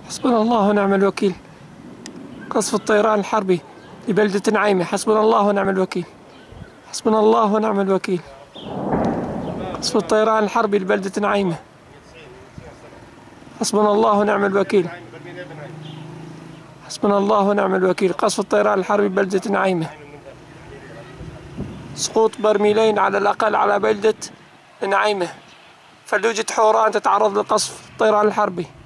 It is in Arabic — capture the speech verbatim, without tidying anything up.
حسبنا الله ونعم الوكيل. قصف الطيران الحربي لبلدة نعيمة. حسبنا الله ونعم الوكيل. حسبنا الله ونعم الوكيل. قصف الطيران الحربي لبلدة نعيمة. حسبنا الله ونعم الوكيل. حسبنا الله ونعم الوكيل. قصف الطيران الحربي ببلدة نعيمة. سقوط برميلين على الأقل على بلدة نعيمة. فلوجة حوران تتعرض لقصف الطيران الحربي.